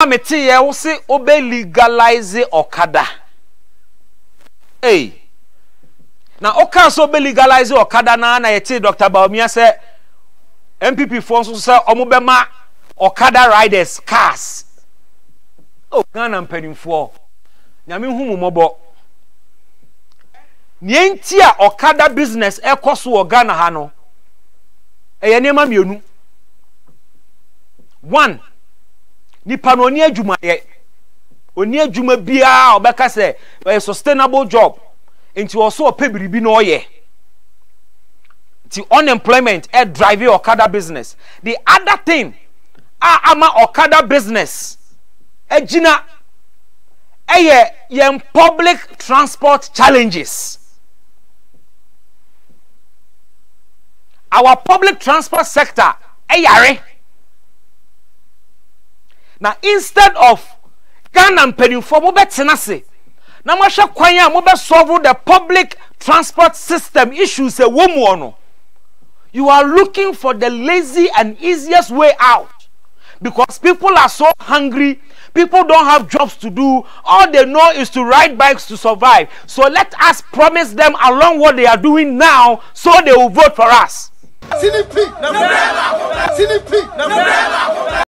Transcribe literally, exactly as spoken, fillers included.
Meti ye wo se obe legalize Okada. Hey. Na oka so be legalize Okada na na yeti Doctor Baumia say M P P for so say omo be ma Okada riders cars. Oh, Ghana mpanimfo. Nyame hu mu mobo. Nienti a Okada business ekoso wo Ghana ha no. Eye nema mienu. One, nipa no oni adwuma ye. Oni adwuma bia obeka say a sustainable job. Nti also o pe biribi no ye. Ti unemployment e drive Okada business. The other thing, a ama Okada business e gina e ye yen public transport challenges. Our public transport sector e yare. Now instead of Ghana mpanimfo mo betena se na mo hwe kwan a mo be solve the public transport system issues e wo mu ono, you are looking for the lazy and easiest way out because people are so hungry, people don't have jobs to do, all they know is to ride bikes to survive. So let us promise them along what they are doing now so they will vote for us. C D P